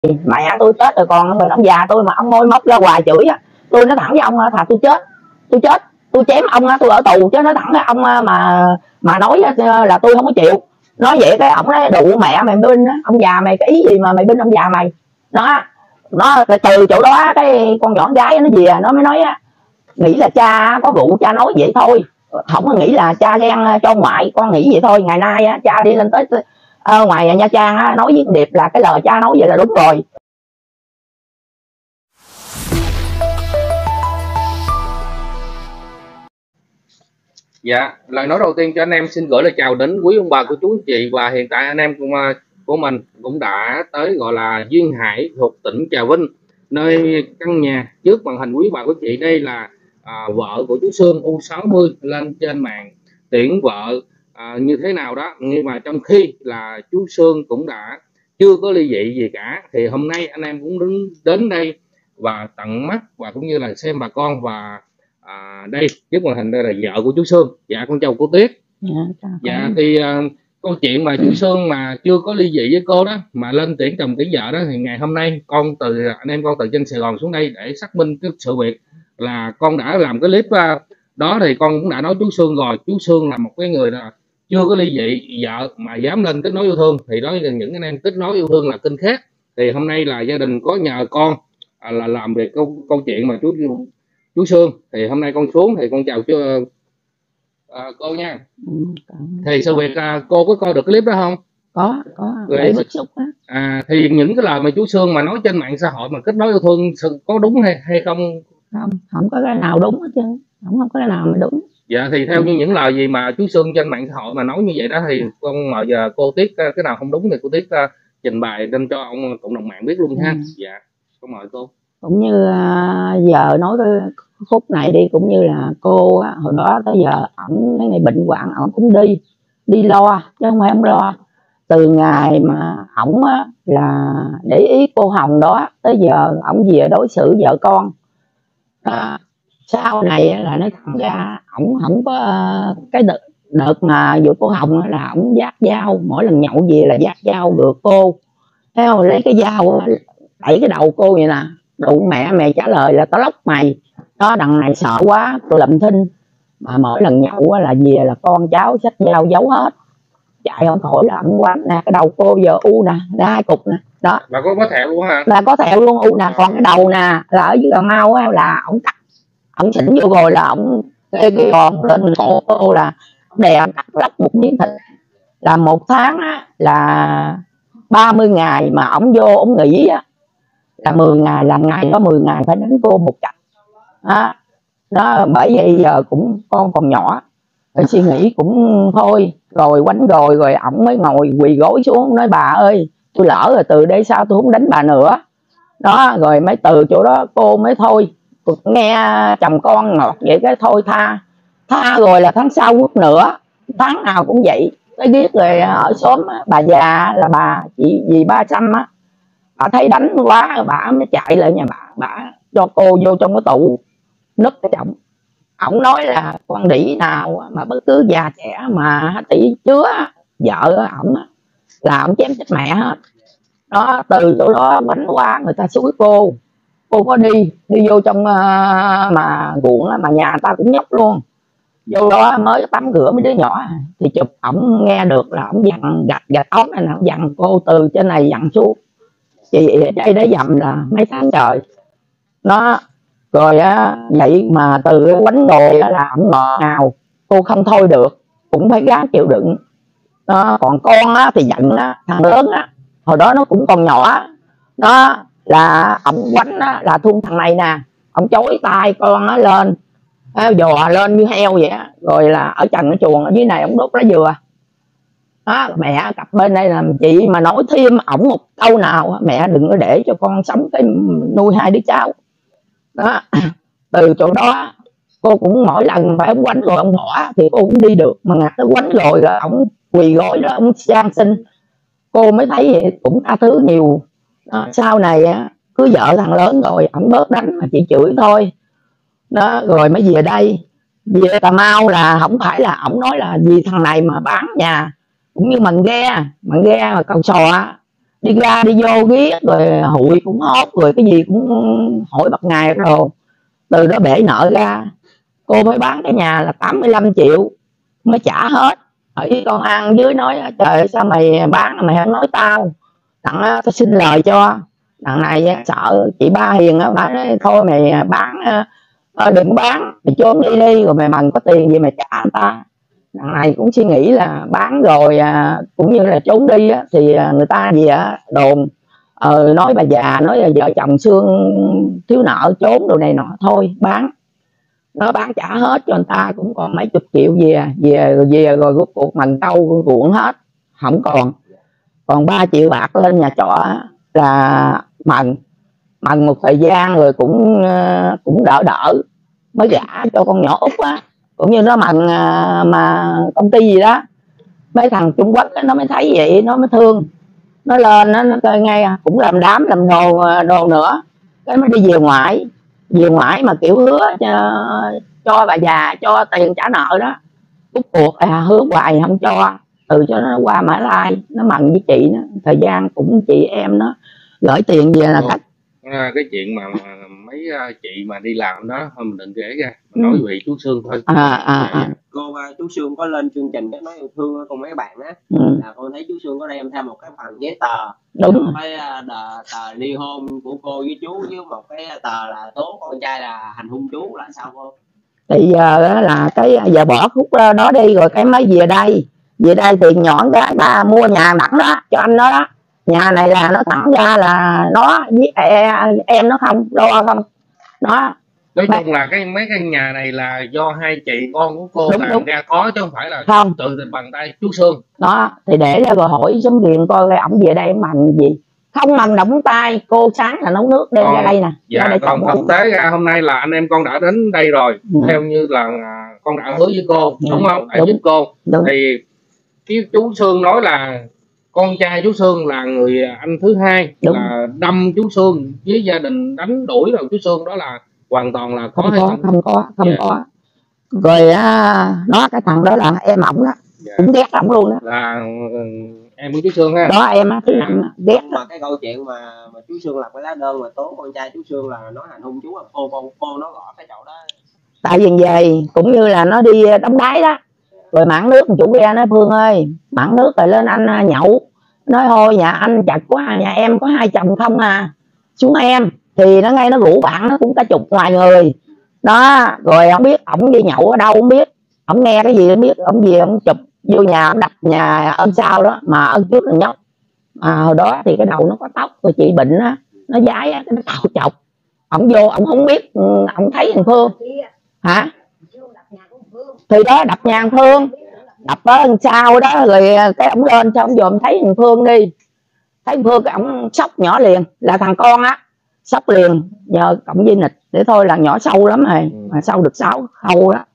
mẹ tôi chết rồi còn người ông già tôi mà ông môi móc ra hoài chửi á, tôi nói thẳng với ông thà tôi chết tôi chém ông á, tôi ở tù chứ nói thẳng với ông mà nói là tôi không có chịu. Nói vậy cái ổng nói đụ mẹ mày binh á, ông già mày cái ý gì mà mày binh ông già mày. Nó từ chỗ đó cái con nhỏ gái nó về nó mới nói á, nghĩ là cha có vụ cha nói vậy thôi, không có nghĩ là cha ghen cho ngoại, con nghĩ vậy thôi. Ngày nay á, cha đi lên tới ngoài Nha Trang á, nói với Điệp là cái lời cha nói vậy là đúng rồi. Dạ, lời nói đầu tiên cho anh em xin gửi lời chào đến quý ông bà cô chú anh chị, và hiện tại anh em của mình cũng đã tới gọi là Duyên Hải thuộc tỉnh Trà Vinh, nơi căn nhà trước màn hình quý bà cô chị. Đây là vợ của chú Sương U60 lên trên mạng tuyển vợ như thế nào đó, nhưng mà trong khi là chú Sương cũng đã chưa có ly dị gì cả, thì hôm nay anh em cũng đến đây và tận mắt và cũng như là xem bà con. Và đây trước màn hình đây là vợ của chú Sương. Dạ con chào cô Tuyết. Dạ thì câu chuyện mà chú Sương mà chưa có ly dị với cô đó mà lên tuyển chồng tuyển vợ đó, thì ngày hôm nay anh em con từ trên Sài Gòn xuống đây để xác minh cái sự việc là con đã làm cái clip đó. Thì con cũng đã nói chú Sương rồi, chú Sương là một cái người là chưa có ly dị vợ mà dám lên kết nối yêu thương, thì đó là những anh em kết nối yêu thương là kênh khác. Thì hôm nay là gia đình có nhờ con là làm về câu chuyện mà chú Sương, thì hôm nay con xuống thì con chào cô nha. Thì sự việc cô có coi được cái clip đó không? Có để bức xúc đó. Thì những cái lời mà chú Sương mà nói trên mạng xã hội mà kết nối yêu thương có đúng hay không? Không có cái nào đúng hết trơn, không có cái nào mà đúng. Dạ thì theo như những lời gì mà chú Sương trên mạng xã hội mà nói như vậy đó, thì con mời giờ cô Tuyết cái nào không đúng thì cô Tuyết trình bày lên cho ông cộng đồng mạng biết luôn ha. Dạ con mời cô. Cũng như giờ nói cái khúc này đi, cũng như là cô hồi đó tới giờ ổng cái ngày bệnh hoạn ổng cũng đi lo chứ không phải không lo. Từ ngày mà ổng là để ý cô Hồng đó tới giờ ổng về đối xử vợ con. Sau này là nói thẳng ra ổng không có cái đợt mà vợ cô Hồng là ổng vác dao, mỗi lần nhậu về là vác dao rượt cô, thấy không, lấy cái dao đẩy cái đầu cô vậy nè, đụng mẹ mày trả lời là tao lóc mày đó. Đằng này sợ quá tôi làm thinh, mà mỗi lần nhậu là về là con cháu xách dao giấu hết, chạy không khỏi là ổng quánh nè, cái đầu cô giờ u nè, ra 2 cục nè đó, là có thẹo luôn hả? Là có thẹo luôn, u nè, còn cái đầu nè là ở dưới Cà Mau là ổng cắt, ổng xỉn vô rồi là ổng cái còn lên cổ cô là đè cắt lóc một miếng thịt. Là 1 tháng là 30 ngày mà ổng vô ổng nghỉ là 10 ngày, là ngày đó 10 ngày phải đánh cô một trận đó. Bởi vậy giờ cũng con còn nhỏ rồi suy nghĩ cũng thôi, rồi quánh rồi ổng mới ngồi quỳ gối xuống nói bà ơi tôi lỡ rồi, từ đây sao tôi không đánh bà nữa đó. Rồi mới từ chỗ đó cô mới thôi, nghe chồng con ngọt vậy cái thôi tha rồi là tháng sau quất nữa, tháng nào cũng vậy. Cái biết rồi ở xóm bà già là bà chị dì 300 bà thấy đánh quá bà mới chạy lại nhà bà cho cô vô trong cái tủ nứt cái chồng. Ổng nói là con đĩ nào mà bất cứ già trẻ mà tỷ chứa vợ ổng là ổng chém chết mẹ hết đó. Từ chỗ đó bánh qua người ta xúi cô có đi vô trong mà ruộng mà nhà ta cũng nhóc luôn, vô đó mới tắm rửa mấy đứa nhỏ thì chụp ổng nghe được là ổng dằn gạch ống này, ổng dằn cô từ trên này dằn xuống, chị đây để dầm là mấy tháng trời nó. Rồi vậy mà từ quánh đồ là ổng ngọt ngào, cô không thôi được cũng phải gắng chịu đựng đó. Còn con thì giận thằng lớn hồi đó nó cũng còn nhỏ đó, là ổng quánh là thương thằng này nè, ổng chối tay con lên dò lên như heo vậy rồi là ở trần cái chuồng ở dưới này ổng đốt lá dừa đó. Mẹ cặp bên đây là chị mà nói thêm ổng một câu nào mẹ đừng có để cho con sống cái nuôi 2 đứa cháu đó. Từ chỗ đó cô cũng mỗi lần phải ông quánh rồi ông bỏ thì cô cũng đi được, mà ngặt nó quánh rồi ông quỳ gối đó ông sang xin cô mới thấy vậy, cũng tha thứ nhiều đó. Sau này cứ vợ thằng lớn rồi ông bớt đánh mà chị chửi thôi đó. Rồi mới về đây, về Cà Mau là không phải là ổng nói là vì thằng này mà bán nhà cũng như mần ghe mà Cầu Sò đi ra đi vô ghét, rồi hụi cũng hốt, rồi cái gì cũng hỏi bạc ngày rồi. Từ đó bể nợ ra, cô mới bán cái nhà là 85 triệu mới trả hết. Ở với con ăn dưới nói trời sao mày bán mày không nói tao, đặng tao xin lời cho. Đằng này sợ chị Ba Hiền á, bà nói thôi mày bán, đừng bán, mày trốn đi đi, rồi mày mần có tiền gì mày trả người ta. Đằng này cũng suy nghĩ là bán rồi cũng như là trốn đi á, thì người ta gì á đồn nói bà già, nói là vợ chồng Sương thiếu nợ trốn đồ này nọ, thôi bán. Nó bán trả hết cho người ta, cũng còn mấy chục triệu về rồi rốt cuộc mần câu ruộng hết, không còn 3 triệu bạc lên nhà trọ là mần một thời gian rồi cũng đỡ mới gả cho con nhỏ Út á. Cũng như nó mần mà công ty gì đó, mấy thằng Trung Quốc nó mới thấy vậy, nó mới thương, nó lên nó coi ngay cũng làm đám làm đồ nữa, cái mới đi về ngoại mà kiểu hứa cho bà già cho tiền trả nợ đó. Rốt cuộc hứa hoài không cho, từ cho nó qua Mã Lai nó mần với chị nó, thời gian cũng chị em nó gửi tiền về là cách. Cái chuyện mà mấy chị mà đi làm đó thôi mình đừng kể ra, nói về chú Sương thôi. Cô chú Sương có lên chương trình nói yêu thương cùng mấy bạn á, là con thấy chú Sương có đem theo một cái phần giấy tờ, đúng, cái tờ ly hôn của cô với chú, với một cái tờ là tố con trai là hành hung chú, là sao cô? Thì giờ là cái giờ bỏ khúc đó đi rồi cái mới về đây tiền nhỏ cái bà mua nhà đẳng đó cho anh đó. Nhà này là nó thẳng ra là nó với em nó không lo không nó. Nói chung là mấy cái nhà này là do hai chị con của cô làm ra có, chứ không phải là không tự bằng tay chú Sương đó. Thì để rồi hỏi sống điện coi cái ổng về đây mần gì không, mần động tay. Cô sáng là nấu nước đem ra đây nè. Dạ, đây còn thực tế ra hôm nay là anh em con đã đến đây rồi, theo như là con đã hứa với cô, đúng không? Đã giúp cô. Thì cái chú Sương nói là con trai chú Sương là người anh thứ hai, là đâm chú Sương với gia đình đánh đuổi rồi chú Sương, đó là hoàn toàn là có không có. Rồi nó cái thằng đó là em ổng đó, cũng ghét ổng luôn đó, là em của chú Sương ha. Đó em thứ năm ghét. Mà cái câu chuyện mà chú Sương lập cái lá đơn mà tố con trai chú Sương là nó hành hung chú, cô nó gõ cái chỗ đó. Tại vì về cũng như là nó đi đóng đáy đó, rồi mặn nước chủ ghe nói Phương ơi mặn nước rồi lên anh nhậu, nói thôi nhà anh chặt quá, nhà em có 2 chồng không xuống em. Thì nó ngay nó rủ bạn nó cũng cả chục ngoài người đó. Rồi không biết ổng đi nhậu ở đâu không biết, ổng nghe cái gì không biết, ổng về ổng chụp vô nhà, ổng đập nhà ơn sau đó, mà ơn trước là nhóc. Hồi đó thì cái đầu nó có tóc, rồi chị bệnh á, nó dái á, nó cạo chọc. Ổng vô ổng không biết, ổng thấy thằng Phương hả, thì đó đập nhà thằng Phương, đập ở đằng sau đó. Rồi cái ổng lên cho ổng dòm thấy thằng Phương đi, thấy thằng Phương cái ổng sốc nhỏ liền, là thằng con á, sốc liền nhờ cộng dây nịch để thôi là nhỏ sâu lắm rồi, mà sâu được 6 khâu đó.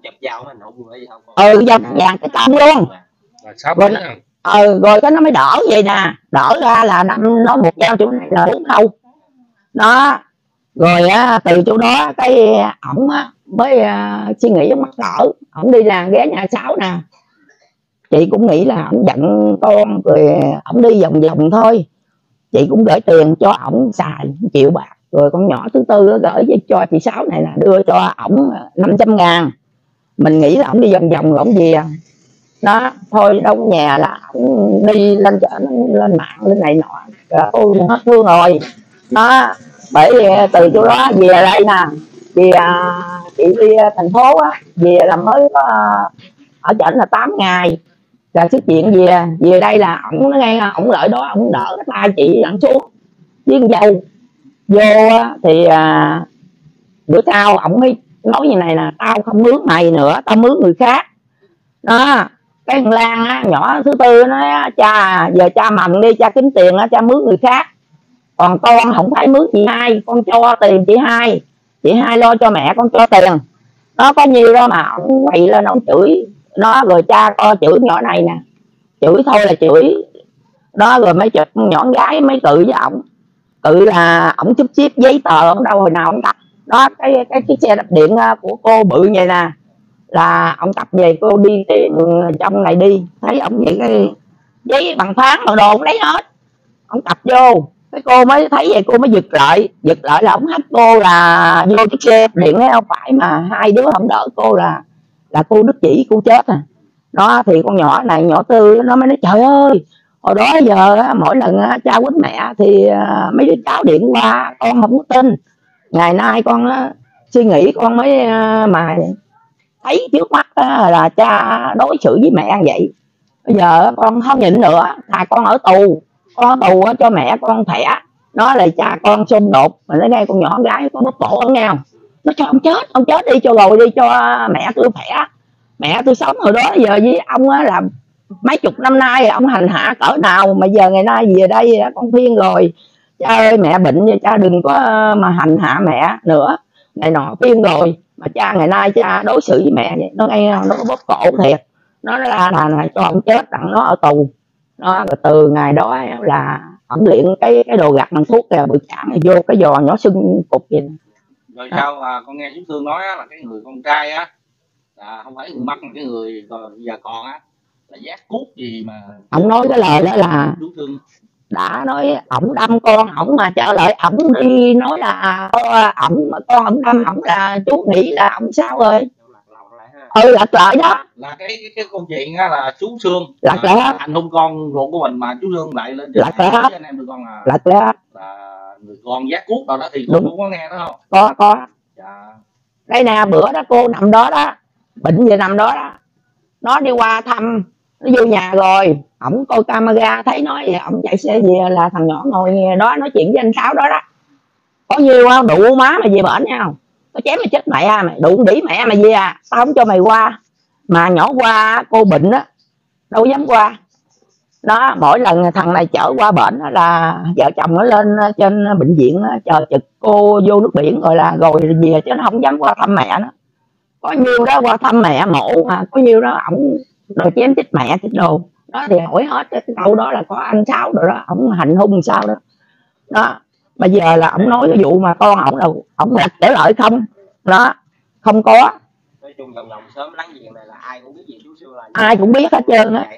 Dòng vàng cái công luôn. Rồi cái nó mới đỡ vậy nè, đỡ ra là nó một dao chỗ này là 4 khâu đó. Rồi từ chỗ đó cái ổng mới suy nghĩ mắc cỡ, ổng đi làm ghé nhà 6 nè. Chị cũng nghĩ là ổng giận con, rồi ổng đi vòng vòng thôi. Chị cũng gửi tiền cho ổng xài 1 triệu bạc. Rồi con nhỏ thứ tư gửi cho chị Sáu này là đưa cho ổng 500.000. Mình nghĩ là ổng đi vòng vòng rồi ổng về đó. Thôi đâu có nhà là ổng đi lên mạng lên này nọ. Tôi hết thương rồi đó. Bởi vì từ chỗ đó về đây nè, vì chị đi thành phố á, về là mới có ở trển là 8 ngày là xuất chuyện. Về đây là ổng ngay ổng lợi đó, ổng đỡ cái tay chị ổng xuống với con dâu vô thì bữa sau ổng mới nói như này là tao không mướn mày nữa, tao mướn người khác đó. Cái thằng Lan á, nhỏ thứ tư nói cha giờ cha mần đi, cha kiếm tiền á, cha mướn người khác, còn con không phải mướn chị Hai, con cho tiền chị Hai lo cho mẹ, con cho tiền nó có nhiêu đó mà ổng quậy lên ổng chửi nó. Rồi cha coi chửi nhỏ này nè, chửi thôi là chửi đó. Rồi mấy chụp nhỏ gái mấy cự với ổng, cự là ổng chút chip giấy tờ ổng đâu hồi nào ổng đặt đó. Cái chiếc xe đạp điện của cô bự vậy nè, là ổng tập về cô đi trong này đi, thấy ổng vậy cái giấy bằng phán bằng đồ ổng lấy hết. ông cặp vô, cái cô mới thấy vậy cô mới giật lại là ông hất cô là vô chiếc xe điện thấy không phải, mà hai đứa không đỡ cô là cô đứt chỉ cô chết à. Đó thì con nhỏ này, nhỏ Tư, nó mới nói trời ơi, hồi đó giờ mỗi lần cha quýnh mẹ thì mấy đứa cháu điện qua con không có tin, ngày nay con suy nghĩ con mới mà thấy trước mắt là cha đối xử với mẹ như vậy. Bây giờ con không nhịn nữa, thà con ở tù, cho mẹ con thẻ. Nó là cha con xung đột mà đến đây con nhỏ gái con bóp cổ ở nhau, nó cho ông chết đi cho rồi đi, cho mẹ tôi khỏe. Mẹ tôi sống hồi đó giờ với ông là mấy chục năm nay, ông hành hạ cỡ nào mà giờ ngày nay về đây con khuyên rồi, cha ơi mẹ bệnh cha đừng có mà hành hạ mẹ nữa này nọ, khuyên rồi mà cha ngày nay cha đối xử với mẹ vậy. Nó nghe nó có bóp cổ thiệt, nó là cho ông chết đặng nó ở tù. Nó rồi từ ngày đó là ông luyện cái đồ gặt bằng thuốc là bự chạm vô cái giò nhỏ sưng cục vậy. Rồi sao con nghe chú Thương nói là cái người con trai á là không phải người Bắc mà cái người già còn á là giác cuốc gì mà ông nói cái lời đó là chú Thương đã nói ổng đâm con ổng mà trở lại ổng đi nói là ổng con ổng đâm ổng là chú nghĩ là ổng sao rồi. Lật lại đó là cái câu chuyện á là chú Sương lật lại hết, hành hung con ruột của mình mà chú Sương lại lên lật lại hết, anh em được con là lật lại hết là người con giác cuốc rồi đó thì con cũng có nghe đó không? Có. Dạ. Đây nè, bữa đó cô nằm đó đó, bệnh về nằm đó đó, nó đi qua thăm, nó vô nhà rồi ổng coi camera thấy nói vậy, ổng chạy xe về là thằng nhỏ ngồi đó nói chuyện với anh Sáu đó đó, có nhiêu không đụ má mày về bển nhau, có chém mày chết mẹ mày, đụng đĩ mẹ mày về tao không cho mày qua. Mà nhỏ qua cô bệnh á đâu dám qua. Đó, mỗi lần thằng này chở qua bệnh là vợ chồng nó lên trên bệnh viện chờ trực cô vô nước biển rồi về, chứ nó không dám qua thăm mẹ nó. Có nhiêu đó qua thăm mẹ mộ mà có nhiêu đó ổng rồi chém chết mẹ chết đồ đó, thì hỏi hết cái câu đó là có anh Sáu rồi đó, ổng hành hung sao đó. Đó bây giờ là ổng nói cái vụ mà con ổng là ổng lật trở lại không đó, không có. Nói chung vòng sớm láng giềng này là ai cũng biết gì chú Sương là ai cũng biết hết trơn á.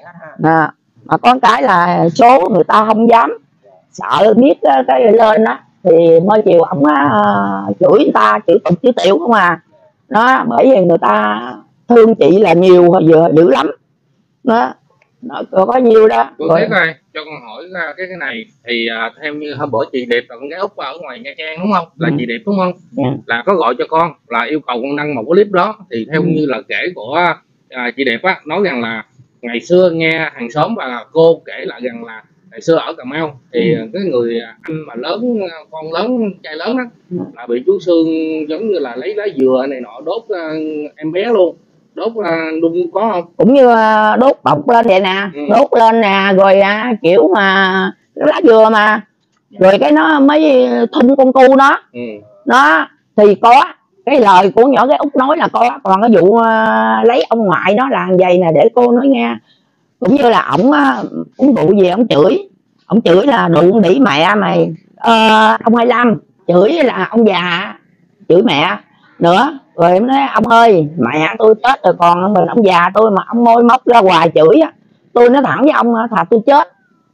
Mà có cái là số người ta không dám, sợ biết cái lên đó thì mới chiều ổng chửi người ta, chửi tục chửi tiểu không à. Đó bởi vì người ta thương chị là nhiều dữ lắm đó. Có nhiêu đó. Cô Tuyết ơi, cho con hỏi cái này thì theo như hôm bữa chị Điệp là con gái Úc ở ngoài Nha Trang đúng không? Là chị Điệp đúng không? Là có gọi cho con là yêu cầu con đăng một cái clip đó, thì theo như là kể của chị Điệp á, nói rằng là ngày xưa nghe hàng xóm và cô kể lại rằng là ngày xưa ở Cà Mau thì cái người anh mà lớn, con lớn, trai lớn đó là bị chú Sương giống như là lấy lá dừa này nọ đốt em bé luôn. Đốt đun có không? Cũng như đốt bọc lên vậy nè, đốt lên nè, rồi kiểu mà lá dừa mà rồi cái nó mới thun con cu nó. Nó thì có cái lời của nhỏ cái Út nói là có, còn cái vụ lấy ông ngoại đó là vậy nè, để cô nói nghe. Cũng như là ổng uống rượu gì ổng chửi là đụng đĩ mẹ mày. Ông 25 chửi là ông già chửi mẹ nữa. Rồi em nói ông ơi mẹ tôi chết rồi còn mình ông già tôi mà ông môi móc ra hoài chửi á. Tôi nói thẳng với ông thà tôi chết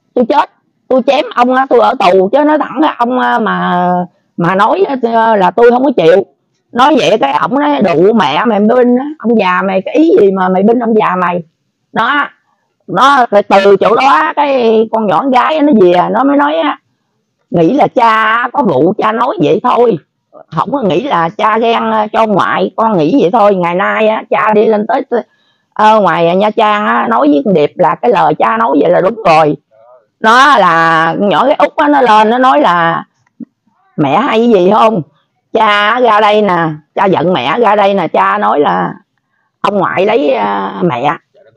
tôi chém ông tôi ở tù, chứ nói thẳng với ông mà nói là tôi không có chịu. Nói vậy cái ổng nói đụ mẹ mày binh ông già mày, cái ý gì mà mày binh ông già mày. Đó nó từ chỗ đó cái con nhỏ con gái nó về nó mới nói nghĩ là cha có vụ cha nói vậy thôi, không có nghĩ là cha ghen cho ngoại, con nghĩ vậy thôi. Ngày nay cha đi lên tới ngoài Nha Trang nói với con Điệp là cái lời cha nói vậy là đúng rồi. Nó là nhỏ cái Út nó lên nó nói là mẹ hay cái gì không, cha ra đây nè, cha giận mẹ ra đây nè, cha nói là ông ngoại lấy mẹ.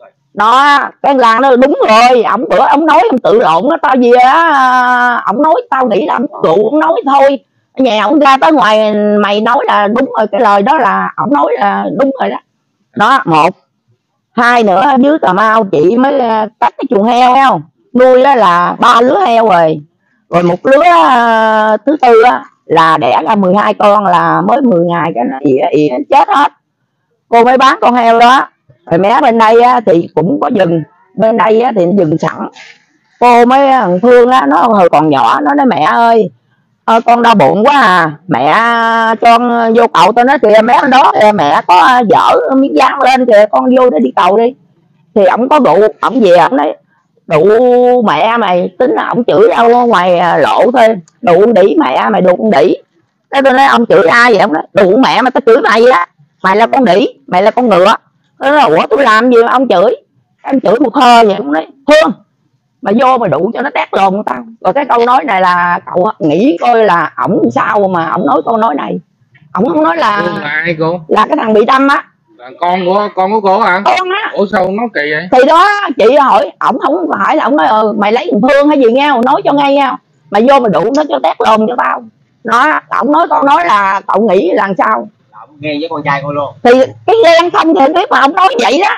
Nó cái Lan nó đúng rồi, ổng bữa ổng nói ông tự lộn nó tao về ổng nói tao nghĩ là ổng rượu ổng nói thôi, nhà ổng ra tới ngoài mày nói là đúng rồi, cái lời đó là ổng nói là đúng rồi đó. Đó một hai nữa dưới Cà Mau chị mới cắt cái chuồng heo không nuôi đó là 3 lứa heo rồi một lứa thứ tư là đẻ ra 12 con là mới 10 ngày cái nó ỉa chết hết. Cô mới bán con heo đó. Rồi mé bên đây thì cũng có rừng, bên đây thì rừng sẵn, cô mấy thằng Phương á, nó hồi còn nhỏ nó nói mẹ ơi con đau bụng quá à, mẹ cho con vô cầu. Tôi nói kìa bé đó kìa, mẹ có dở miếng dán lên kìa, con vô để đi cầu đi. Thì ổng có rượu, ổng về ổng nói rượu mẹ mày, tính là ổng chửi đâu ngoài lộ thôi, rượu đĩ mẹ mày, đụng đĩ. Cái tôi nói ông chửi ai vậy? Ông nói đụng mẹ mày, tao chửi mày á, mày là con đĩ, mày là con ngựa. Tôi nói ủa tôi làm gì mà ông chửi? Em chửi một hơi vậy. Ông nói Phương mà vô mà đụng cho nó tét lồn tao. Rồi cái câu nói này là cậu nghĩ coi là ổng sao mà ổng nói câu nói này. Ổng không nói là ai cô? Là cái thằng bị đâm á. Là con của cô hả? Con á. Ủa sao nó kỳ vậy? Thì đó chị hỏi ổng, không phải là ổng nói mày lấy thằng Phương hay gì nghe, nói cho ngay nha, mày vô mà đụng nó cho tét lồn cho tao. Nó ổng nói con nói là cậu nghĩ là sao? Ổng ghen với con trai cô luôn. Thì cái ghen không thì biết mà ổng nói vậy đó.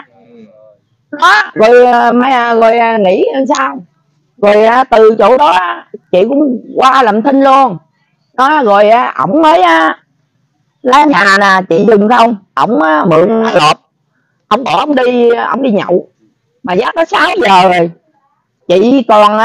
Đó rồi rồi nghĩ sao? Rồi từ chỗ đó chị cũng qua làm thinh luôn. Đó rồi ổng mới lá nhà nè chị dừng không, ổng mượn lộp, ổng bỏ ổng đi nhậu mà giá có 6 giờ rồi, chị còn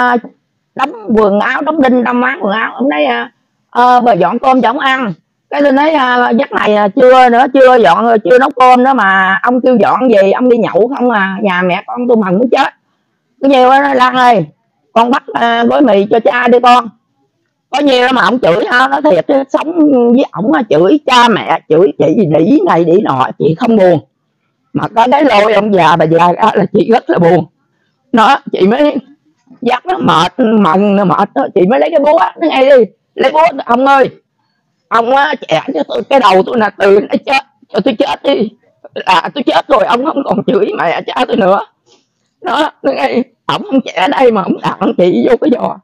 đóng quần áo, đóng đinh đóng mát quần áo. Ổng nói bà dọn cơm cho ổng ăn. Cái tôi nói giấc này chưa nữa, chưa nấu cơm nữa mà ông kêu dọn gì, ông đi nhậu không à, nhà mẹ con tôi mừng muốn chết. Cái nhiều đó Lan ơi, con bắt gói mì cho cha đi con. Có nhiều mà ông chửi ha, nó thiệt sống với ổng chửi cha mẹ, chửi chị đĩ này đĩ nọ, chị không buồn. Mà có cái lôi ông già bà già là chị rất là buồn. Nó chị mới dắt nó mệt, mần nó mệt đó, chị mới lấy cái búa nó ngay đi, lấy búa ông ơi, ông chẻ cho tôi cái đầu tôi là từ nó chết, cho tôi chết đi, là tôi chết rồi ông không còn chửi mẹ cha tôi nữa. Đó nó ngay ổng không chẻ đây mà ổng đặng chị vô cái giò.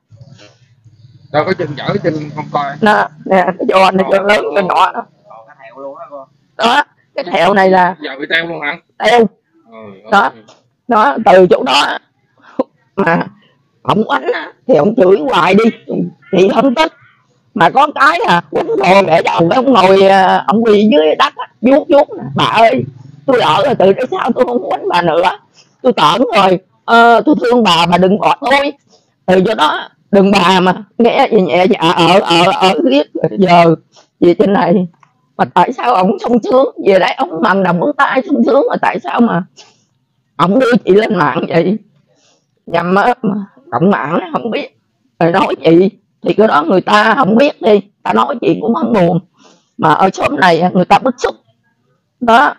Đâu có chân dở cái chân không coi. Nè cái giò này cho lớn cái nọ đó. Cái thẹo luôn đó cô. Đó cái thẹo này là giờ bị teo luôn hả? Teo. Đó đó từ chỗ đó mà ổng quánh thì ổng chửi hoài đi thì không tức. Mà có cái quánh rồi để cho ông ngồi ông quỳ dưới đất vuốt bà ơi tôi lỡ rồi, từ đây sao tôi không quánh bà nữa, tôi tởn rồi, tôi thương bà đừng bỏ tôi. Từ chỗ đó đừng bà mà nghe gì nhẹ dạ ở riết giờ gì trên này. Mà tại sao ổng sung sướng về đấy, ổng bằng đồng ngón tay sung sướng, mà tại sao mà ổng đưa chị lên mạng vậy? Nhằm cộng mạng không biết rồi nói chị thì cái đó người ta không biết đi, ta nói chị cũng không buồn. Mà ở xóm này người ta bức xúc đó.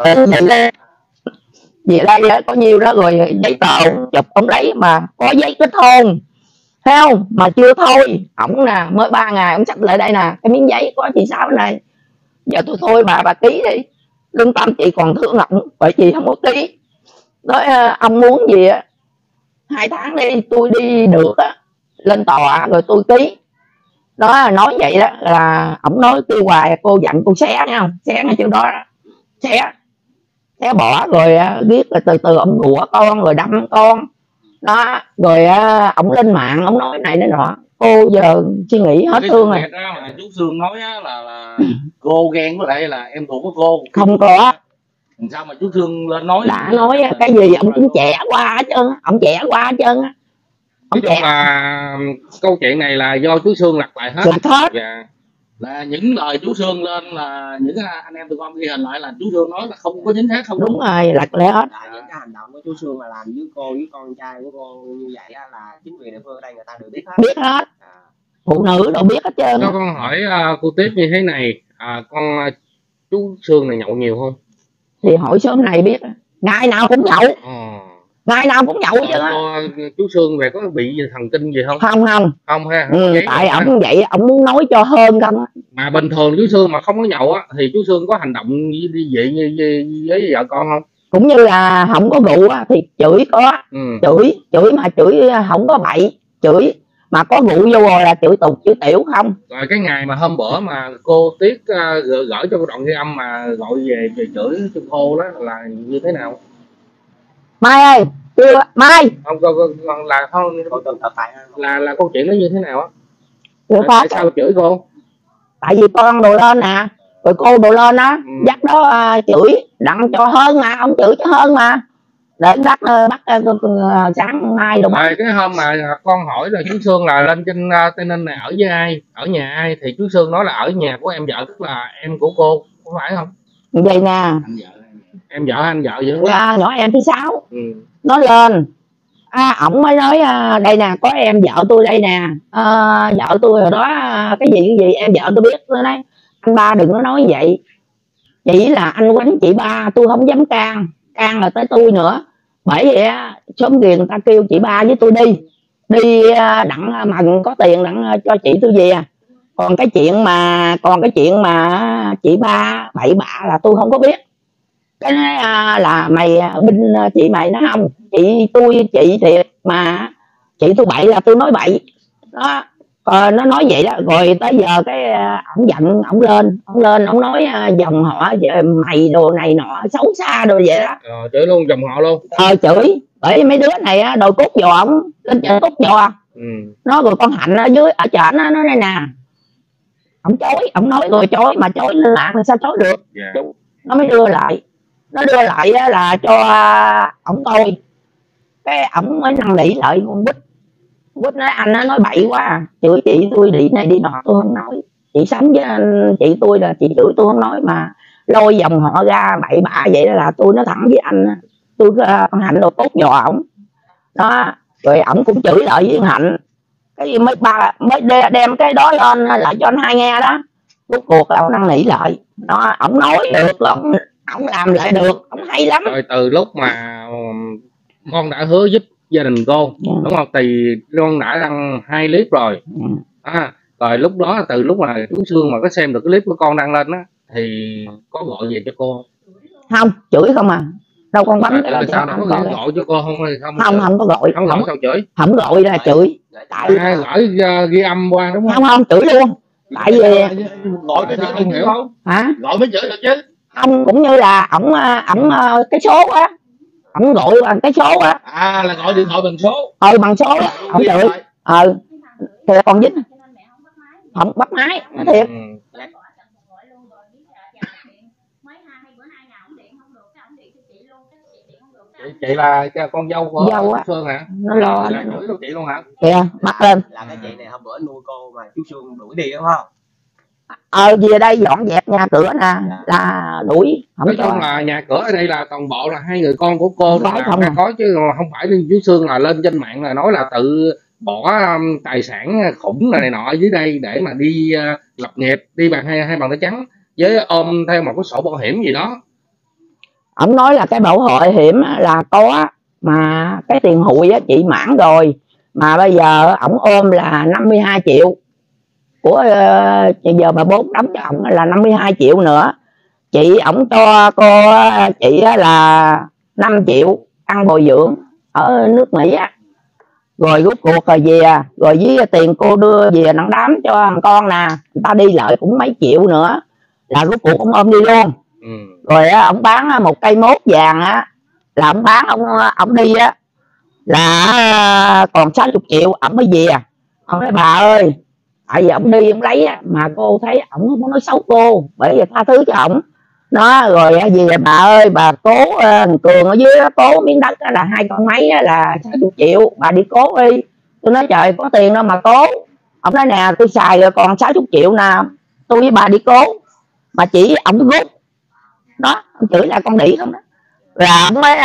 Về đây có nhiều đó rồi giấy tờ chụp ông lấy mà có giấy kết hôn thấy không, mà chưa thôi. Ổng nè mới 3 ngày ổng sắp lại đây nè, cái miếng giấy có chị Sáu này. Giờ tôi thôi bà ký đi, lương tâm chị còn thương ổng bởi chị không có ký. Nói ông muốn gì 2 tháng đi tôi đi được lên tòa rồi tôi ký. Đó nói vậy đó là ổng nói kêu hoài, cô dặn cô xé nghe không, xé ngay chỗ đó, xé bỏ rồi biết là từ từ ông đùa con rồi đâm con đó. Rồi ổng lên mạng ổng nói này nói nọ, cô giờ suy nghĩ hết thương rồi. Mà chú Sương nói là cô ghen với lại là em ruột của cô. Không có. Sao mà chú Sương lên nói đã nói cái gì ông cũng chẻ qua hết trơn, ông chẻ qua hết trơn á. Nói chung là câu chuyện này là do chú Sương lặp lại hết. Dạ. Là những lời chú Sương lên là những anh em tụi con ghi hình lại là chú Sương nói là không có chính xác, không đúng rồi, lật lẽ hết. Những cái hành động của chú Sương là làm với cô với con trai của cô như vậy là chính quyền địa phương ở đây người ta đều biết hết. Biết hết. Phụ nữ đâu biết hết trơn. Cho con hỏi cô tiếp như thế này, chú Sương này nhậu nhiều không? Thì hỏi sớm này biết ngày nào cũng nhậu. Ngày nào cũng nhậu chứ. Chú Sương về có bị gì thần kinh gì không? Không ha. Tại ổng vậy ổng muốn nói cho hơn không. Mà bình thường chú Sương mà không có nhậu á thì chú Sương có hành động như vậy với vợ con không? Cũng như là không có rượu thì chửi có. Chửi mà chửi không có bậy, chửi mà có rượu vô rồi là chửi tục chửi tiểu không. Rồi cái ngày mà hôm bữa mà cô Tiết gửi cho đoạn ghi âm mà gọi về chửi cho cô đó là như thế nào? Mai ơi, Mai. Không là không là câu chuyện nó như thế nào á? Tại sao chửi cô? Tại vì con đồ lên nè, rồi cô đồ lên á, dắt đó chửi đặng cho hơn mà, ông chửi cho hơn mà. để bắt sáng mai đâu. Rồi cái hôm mà con hỏi là chú Sương là lên trên Tây Ninh này ở với ai, ở nhà ai, thì chú Sương nói là ở nhà của em vợ, tức là em của cô, có phải không? Vậy nè, em vợ anh vợ vậy đó. Nhỏ em thứ 6. Nó lên ổng mới nói đây nè, có em vợ tôi đây nè, vợ tôi rồi đó, cái gì em vợ tôi biết. Tôi nói anh ba đừng có nói vậy, chỉ là anh quánh chị ba, tôi không dám can là tới tôi nữa. Bởi vậy sớm kia người ta kêu chị ba với tôi đi đặng mà có tiền đặng cho chị tôi về. Còn cái chuyện mà chị ba bậy bạ là tôi không có biết. Cái nói là mày binh chị mày, nó không, chị thiệt, mà chị tôi bậy là tôi nói bậy đó. Nó nói vậy đó. Rồi tới giờ cái ổng giận, ổng lên ổng nói dòng họ mày đồ này nọ xấu xa đồ vậy đó. Chửi luôn dòng họ luôn. Chửi bởi mấy đứa này đòi cút giò ổng lên chợ cút giò. Nó rồi con Hạnh ở dưới ở chợ nó nói đây nè, ổng chối, ổng nói rồi chối mà chối lên mạng thì sao chối được. Nó mới đưa lại là cho ổng coi. Cái ổng mới năn nỉ lại con Quýt nói anh nói bậy quá, chửi chị tôi đi này đi nọ tôi không nói, chị sống với anh chị tôi là chị chửi tôi không nói, mà lôi dòng họ ra bậy bạ vậy đó là tôi nói thẳng với anh, tôi con Hạnh đồ tốt dò ổng đó. Rồi ổng cũng chửi lại với Hạnh, cái mới đem cái đó lên lại cho anh hai nghe đó. Rốt cuộc là ổng năn nỉ lại đó, ổng nói được, ổng làm lại được, ổng hay lắm. Rồi từ lúc mà con đã hứa giúp gia đình cô đúng không, thì con đã đăng 2 clip rồi. Rồi lúc đó từ lúc mà chú Sương mà có xem được cái clip của con đăng lên á thì có gọi về cho cô không? Chửi không à, đâu con bấm cái sao nó có gọi cho cô không? Không có gọi, không gọi sao chửi, không gọi ra chửi, tại gửi ghi âm qua đúng không? Không chửi luôn, tại vì gọi cho chị không hiểu không hả, gọi mới chửi được chứ. không, cũng như là ổng cái số á, ổng gọi bằng cái số á. Là gọi điện thoại bằng số. Bằng số á, ổng chửi. Thì còn dính không bắt máy, nó thiệt. Chị là con dâu của Sương hả? Nó lo là chửi luôn chị luôn hả? Kìa bắt lên là cái chị này hôm bữa nuôi cô mà chú Sương đuổi đi đúng không? Về đây dọn dẹp nhà cửa nè là đuổi. Nói chung là nhà cửa ở đây là toàn bộ là 2 người con của cô đó là có, chứ không phải chú Sương là lên trên mạng là nói là tự bỏ tài sản khủng này nọ ở dưới đây để mà đi lập nghiệp, đi bằng hai bàn tay trắng với ôm theo một cái sổ bảo hiểm gì đó. Ông nói là cái bảo hiểm là có, mà cái tiền hụi á chị mãn rồi, mà bây giờ ổng ôm là 52 triệu của giờ bà Bốn đóng cho ổng là 52 triệu nữa. Chị ổng cho cô chị là 5 triệu ăn bồi dưỡng ở nước Mỹ á. Rồi rút cuộc rồi về, rồi với tiền cô đưa về nặng đám cho thằng con nè, người ta đi lợi cũng mấy triệu nữa, là rút cuộc ông ôm đi luôn. Rồi ông bán một cây mốt vàng á, là ông bán ông đi á là còn 60 triệu, ông mới về. Ông nói bà ơi, tại vì ông đi ông lấy á, mà cô thấy ổng không có nói xấu cô, bởi vì tha thứ cho ổng nó. Rồi về bà ơi, bà cố Cường ở dưới cố miếng đất là 2 con máy là 60 triệu, bà đi cố đi. Tôi nói trời, có tiền đâu mà cố. Ông nói nè, tôi xài rồi còn 60 triệu nè, tôi với bà đi cố. Mà chỉ ổng rút đó, ông chửi là con đĩ không đó. Rồi ông mới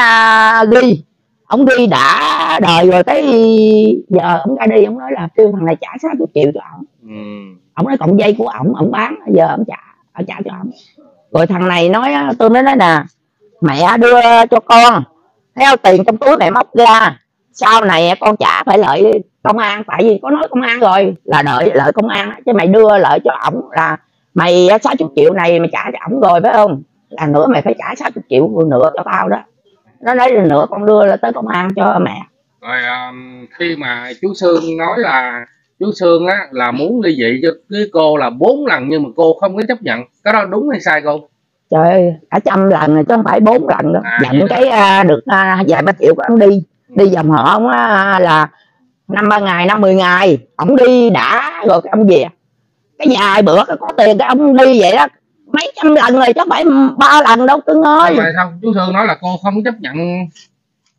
ông ghi đã đời rồi, cái giờ ông ra đi, ông nói là kêu thằng này trả 60 triệu cho ổng. Ông nói cộng dây của ổng bán, giờ ông trả cho ổng. Rồi thằng này nói, tôi mới nói nè, mẹ đưa cho con theo tiền trong túi mẹ móc ra, sau này con trả phải lợi công an, tại vì có nói công an rồi là đợi lợi công an, chứ mày đưa lợi cho ổng là mày 60 triệu này mày trả cho ổng rồi phải không, là nữa mày phải trả 60 triệu nữa cho tao đó. Nó nói nữa con đưa là tới công an cho mẹ. Rồi khi mà chú Sương nói là chú Sương á là muốn ly dị cho cái cô là 4 lần nhưng mà cô không có chấp nhận, cái đó đúng hay sai cô? Trời ơi, cả 100 lần rồi chứ không phải 4 lần đâu. Nhận cái được vài ba triệu của ông đi dòng họ ông là 5-3 ngày 5-10 ngày ông đi đã rồi ông về. Cái vài bữa có tiền cái ông đi vậy đó mấy trăm lần rồi chứ không phải 3 lần đâu Cưng ơi. Mà sao chú Sương nói là cô không chấp nhận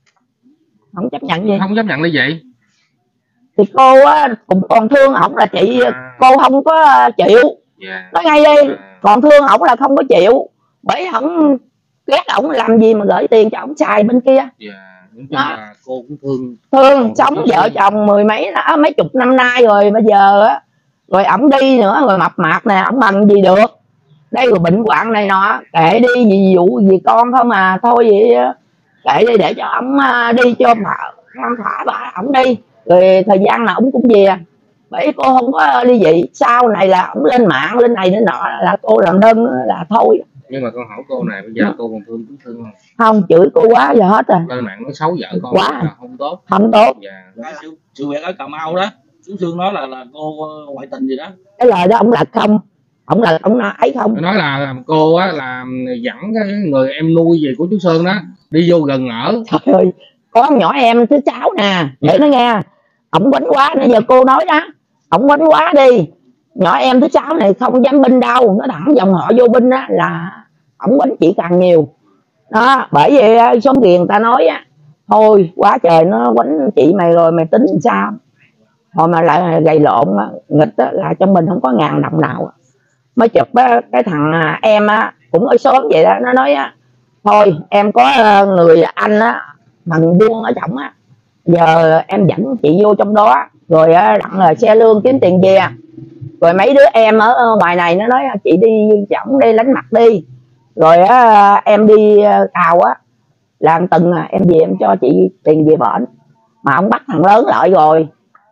không chấp nhận gì, không chấp nhận ly dị. thì cô á cũng còn thương ổng là chị, cô không có chịu. Nói ngay đi, còn thương ổng là không có chịu, bởi ổng ghét ổng làm gì mà gửi tiền cho ổng xài bên kia. Là cô cũng thương sống vợ chồng mấy chục năm nay rồi, bây giờ á rồi ổng đi nữa, rồi mập mạp nè, ổng bằng gì được đây, rồi bệnh hoạn này nọ, kệ đi, vì vụ gì con thôi mà, thôi vậy kệ đi để cho ổng đi cho mà thả bà ổng đi, rồi thời gian nào ổng cũng về. Bởi cô không có ly dị, sau này là ổng lên mạng lên này lên nọ là cô làm đơn là thôi. Nhưng mà con hỏi cô này, bây giờ cô còn thương chú thương không? Không, chửi cô quá giờ hết rồi. Lên mạng nói xấu vợ con quá là không tốt. Không tốt. Sự việc ở Cà Mau đó, chú Sương nói là cô ngoại tình gì đó. Cái lời đó ông lật không? Ông nói ấy không? Nói là cô á là dẫn cái người em nuôi gì của chú Sơn đó đi vô gần ở. Trời ơi, con nhỏ em thứ 6 nè, để nó nghe. Ổng quánh quá, nãy giờ cô nói đó. Ổng quánh quá đi. Nhỏ em thứ 6 này không dám binh đâu, nó thẳng dòng họ vô binh á là ổng quánh chị càng nhiều. Đó, bởi vì xóm kia người ta nói á, thôi quá trời nó quánh chị mày rồi mày tính sao? Hồi mà lại gầy lộn nghịch á, là trong mình không có ngàn đồng nào. Mới chụp á, cái thằng em á cũng ở xóm vậy đó, nó nói á, thôi em có người anh á bằng buôn ở trọng á, giờ em dẫn chị vô trong đó, rồi đặng là xe lương kiếm tiền về, rồi mấy đứa em ở ngoài này nó nói chị đi chổng đi lánh mặt đi, rồi em đi cào á là từng em về em cho chị tiền về bển. Mà ông bắt thằng lớn lại rồi,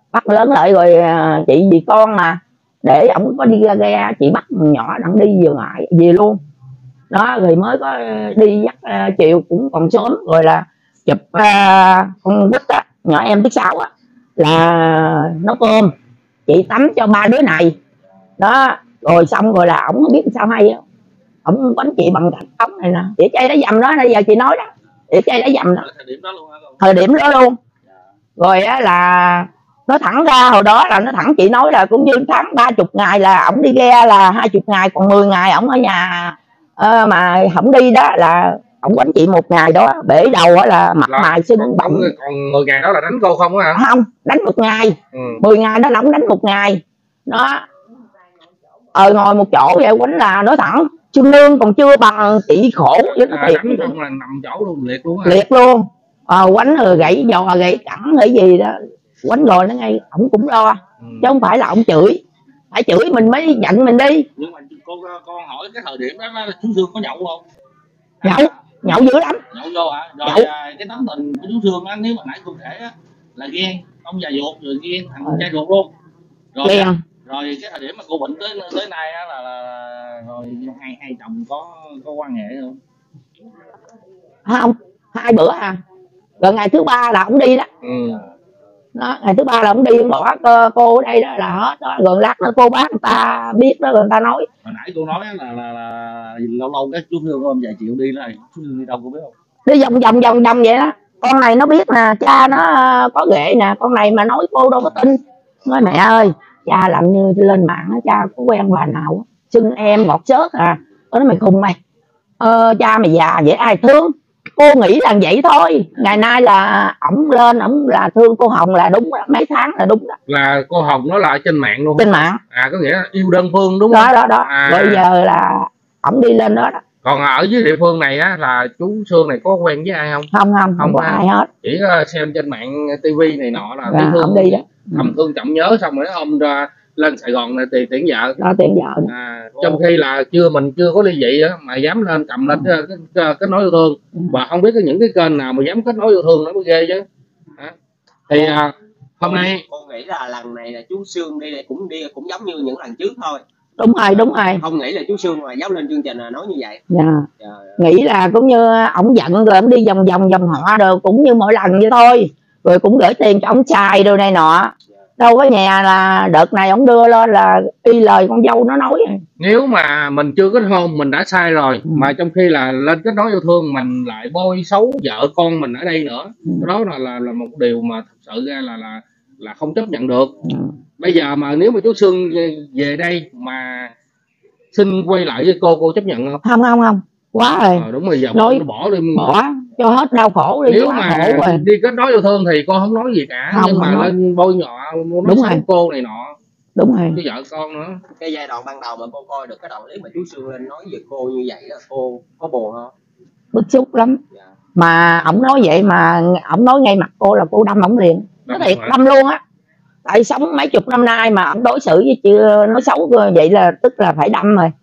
chị vì con mà để ổng có đi ra ghe, chị bắt nhỏ đặng đi về ngoại về luôn đó, rồi mới có đi dắt chiều cũng còn sớm, rồi là chụp con quýt á, nhỏ em thứ 6 á là nấu cơm, chị tắm cho 3 đứa này đó, rồi xong rồi là ổng không biết sao hay á, ổng quánh chị bằng thạch ống này nè, chị chay đá dầm đó, bây giờ chị nói đó, chị chay đá dầm đó, thời điểm đó luôn. Rồi á là nó thẳng ra hồi đó là nó thẳng, chị nói là cũng như tháng 30 ngày là ổng đi ghe là 20 ngày, còn 10 ngày ổng ở nhà mà không đi đó là ổng quánh chị 1 ngày đó, bể đầu đó là mặt mày sưng bọng. Còn 10 ngày đó là đánh cô không á hả? Không, đánh 1 ngày. 10 ngày đó là ổng đánh 1 ngày đó. Ngồi một chỗ vậy quánh là nói thẳng, Trương Nương còn chưa bằng chị khổ với nó thiệt. Đánh là nằm chỗ luôn, liệt luôn á. Liệt luôn. Quánh rồi gãy giò gãy cẳng hay gì đó, quánh rồi nó ngay ổng cũng lo, chứ không phải là ổng chửi, phải chửi mình mới giận mình đi. Nhưng mà con hỏi cái thời điểm đó chú Sương có nhậu không? Nhậu dữ lắm. Nhậu vô hả? Rồi cái tấm tình của chú Sương á, nếu mà nãy cô kể á là ghen ông già ruột, rồi ghen thằng trai ruột luôn. Rồi ghen. Rồi cái thời điểm mà cô bệnh tới nay á là rồi hai chồng có quan hệ không? Không, 2 bữa à. Rồi ngày thứ 3 là ổng đi đó. Đó, ngày thứ 3 là ổng đi bỏ cô ở đây đó là hết đó. Rồi lát nữa cô bác người ta biết đó, rồi người ta nói. Hồi nãy cô nói là lâu cái chú Sương ôm vài triệu đi này, chú Sương đi đâu cô biết không? Đi vòng vậy đó. Con này nó biết nè, cha nó có ghệ nè, con này mà nói cô đâu có tin. Nói mẹ ơi, cha làm như lên mạng đó, cha có quen bà nào xưng em ngọt xớt à. Nói mày khùng mày, cha mày già vậy ai thương. Cô nghĩ là vậy thôi. Ngày nay là ổng lên, ổng là thương cô Hồng là đúng đó. Mấy tháng là đúng đó. Là cô Hồng nó là trên mạng luôn. Trên mạng. Có nghĩa là yêu đơn phương đúng không? Đó. Bây giờ là ổng đi lên đó đó. Còn ở dưới địa phương này á là chú Sương này có quen với ai không? Không có ai hết. Chỉ xem trên mạng tivi này nọ là thấy thương đi đó. Thầm thương trọng nhớ, xong rồi ông ra lên Sài Gòn này tiền vợ. Đó, tiền vợ. Trong khi là mình chưa có ly dị á mà dám lên cầm lên kết nối yêu thương, và không biết những cái kênh nào mà dám kết nối yêu thương nó mới ghê chứ. Thì hôm nay cô nghĩ là lần này là chú Sương đi cũng giống như những lần trước thôi. Đúng rồi. Không nghĩ là chú Sương mà dám lên chương trình là nói như vậy. Nghĩ là cũng như ổng giận rồi ổng đi vòng họ rồi cũng như mỗi lần vậy thôi, rồi cũng gửi tiền cho ổng xài đồ này nọ. Đâu có nhà là đợt này ổng đưa lên là y lời con dâu nó nói. Nếu mà mình chưa kết hôn mình đã sai rồi, mà trong khi là lên kết nối yêu thương mình lại bôi xấu vợ con mình ở đây nữa, đó là một điều mà thật sự ra là không chấp nhận được. Bây giờ mà nếu mà chú Sương về đây mà xin quay lại với cô chấp nhận không? Không, quá rồi. Đúng rồi, giờ nói nó bỏ đi. Bỏ, cho hết đau khổ đi. Nếu mà đi kết nối yêu thương thì con không nói gì cả, không, nhưng mà nói. lên bôi nhọ nói xấu cô này nọ. Đúng rồi. Với vợ con nữa. Cái giai đoạn ban đầu mà cô coi được cái đoạn clip mà chú Sương lên nói về cô như vậy đó, cô có buồn không? Bức xúc lắm. Mà ổng nói vậy mà ổng nói ngay mặt cô là cô đâm ổng liền. Nó thiệt đâm luôn á. Tại sống mấy chục năm nay mà ổng đối xử với chưa nói xấu vậy là tức là phải đâm rồi.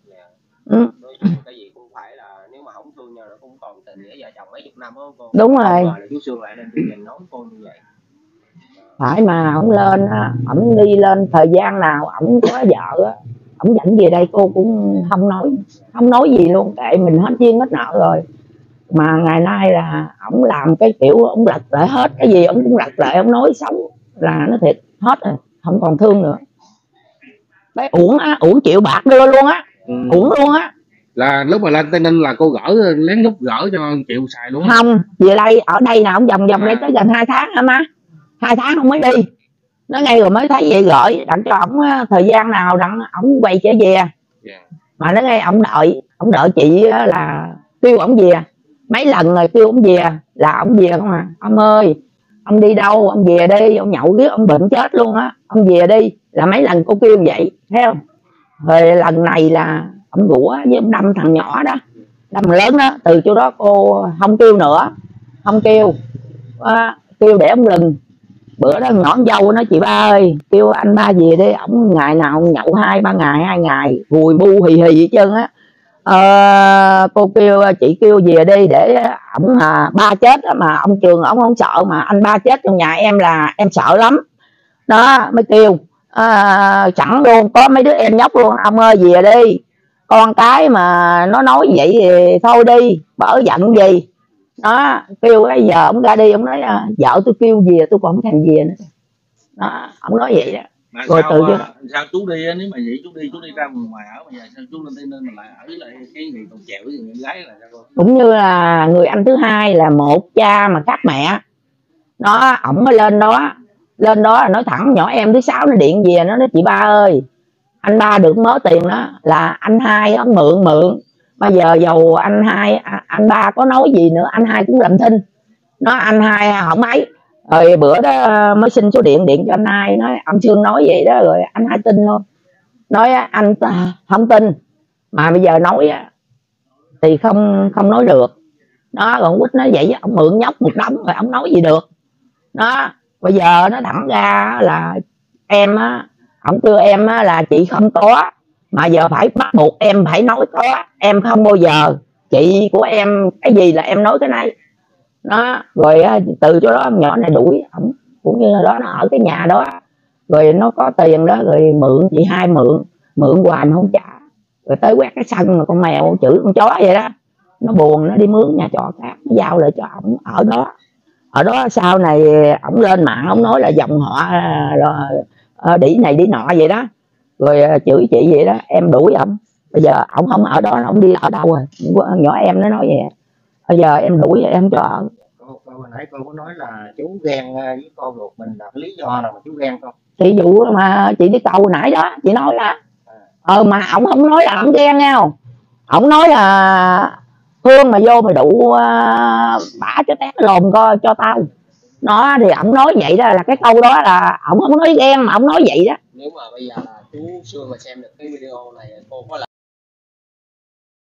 Cái gì cũng phải là nếu mà không thương nhau nó cũng còn tình nghĩa vợ chồng mấy chục năm đó cô. Đúng rồi. Chú Sương lại lên chương trình nói cô như vậy. Phải mà ổng lên á, ổng đi lên thời gian nào ổng có vợ á, ổng dẫn về đây cô cũng không nói gì luôn, tại mình hết duyên hết nợ rồi. Mà ngày nay là ổng làm cái kiểu ổng lật lại hết, cái gì ổng cũng lật lại, ổng nói xấu là nó thiệt hết rồi, không còn thương nữa. Cái uổng á, uổng triệu bạc đưa luôn á, uổng luôn á. Là lúc mà lên Tây Ninh là cô lén lút gỡ cho Triệu xài luôn. Không, về đây ở đây nào ổng vòng đây tới gần 2 tháng hả má, 2 tháng không mới đi. Nó ngay rồi mới thấy vậy gửi đặng cho ổng thời gian nào đặng ổng quay trở về. Mà nó ngay ổng đợi chị là kêu ổng về mấy lần rồi, kêu ổng về là ổng về không à. Ông ơi ông đi đâu, ông về đi, ông nhậu biết ông bệnh chết luôn á, ông về đi. Là mấy lần cô kêu vậy thấy không. Rồi lần này là ông rủa với ông đâm thằng nhỏ đó, đâm lớn đó. Từ chỗ đó cô không kêu nữa, không kêu kêu để ông lừng. Bữa đó nhỏ dâu nói chị ba ơi kêu anh ba về đi, ổng ngày nào nhậu 2-3 ngày 2 ngày vùi bu hì hì hết trơn á. Cô kêu chị kêu về đi để ổng ba chết đó, mà ông Trường ổng không sợ, mà anh ba chết trong nhà em là em sợ lắm đó. Mới kêu sẵn luôn có mấy đứa em nhóc luôn, ông ơi về đi, con cái mà nó nói vậy thì thôi đi, bỡ giận gì đó. Kêu bây giờ ông ra đi, ông nói vợ tôi kêu về tôi còn không thèm về nữa đó. Ông nói vậy đó. Mà rồi sao, từ sao chú đi nếu mà vậy chú đi ra ngoài ở mà giờ sao chú lên Tây Ninh mà lại ở với lại cái người còn chèo với người gái là sao? Cũng như là người anh thứ hai là một cha mà khác mẹ nó, ổng mới lên đó là nói thẳng. Nhỏ em thứ 6 nó điện về nó nói chị ba ơi anh ba được mớ tiền đó là anh hai ông mượn bây giờ dầu anh ba có nói gì nữa anh hai cũng làm thinh nó, anh hai không ấy. Rồi bữa đó mới xin số điện cho anh hai, nói ông Sương nói vậy đó, rồi anh hai tin không, nói anh không tin mà bây giờ nói thì không nói được đó. Còn quýt nói vậy với ông mượn nhóc một đống rồi ông nói gì được đó. Bây giờ nó thẳng ra là em ông kêu em là chị không có, mà giờ phải bắt buộc em phải nói có. Em không bao giờ chị của em cái gì là em nói cái này đó. Rồi từ chỗ đó ông nhỏ này đuổi ổng, cũng như là đó nó ở cái nhà đó, rồi nó có tiền đó rồi mượn chị hai mượn hoài mà không trả. Rồi tới quét cái sân mà con mèo chửi con chó vậy đó, nó buồn nó đi mướn nhà trọ khác, nó giao lại cho ổng ở đó. Sau này ổng lên mạng ổng nói là dòng họ đĩ này đĩ nọ vậy đó, rồi chửi chị vậy đó. Em đuổi ổng, bây giờ ổng không ở đó, ổng đi ở đâu rồi. Nhỏ em nó nói vậy, bây giờ em đuổi vậy em cho ở. Cô hồi nãy cô có nói là chú ghen với con ruột mình, là cái lý do nào mà chú ghen không? Chị dụ mà chị đi cầu nãy đó chị nói là mà ổng không nói là ổng ghen nha, ổng nói là Phương mà vô mà đụ bả cho tét lồn coi cho tao nó. Thì ổng nói vậy đó, là cái câu đó là ổng không nói ghen mà ổng nói vậy đó. Nếu mà bây giờ là chú Sương mà xem được cái video này cô có